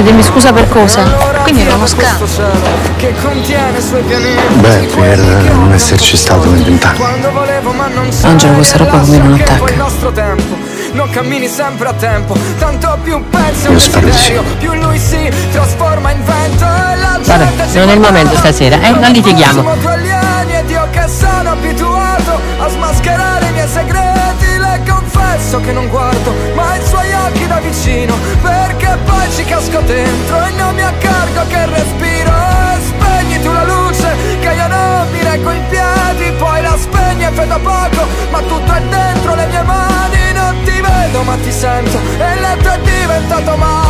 chiedermi scusa per cosa? Quindi era uno scambio. Beh, per non esserci stato in 20 anni. Angelo, questa roba come non attacca. Non cammini sempre a tempo, tanto più pensi Io spero di sì. più lui si trasforma in vento e la Vabbè, non è il momento stasera, non litighiamo. Siamo due alieni ed io che sono abituato a smascherare i miei segreti. Le confesso che non guardo mai i suoi occhi da vicino, perché poi ci casco dentro e non mi accorgo che respiro. E spegni tu la luce che io non mi reggo in piedi, poi la spegni e vedo poco, ma tutto è dentro le mie mani. Non ti vedo ma ti sento e il letto è diventato male.